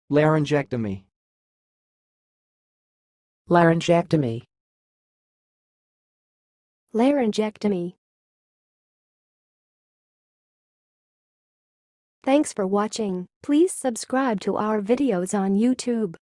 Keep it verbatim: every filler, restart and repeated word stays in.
Laryngectomee. Laryngectomee. Laryngectomy. Thanks for watching. Please subscribe to our videos on YouTube.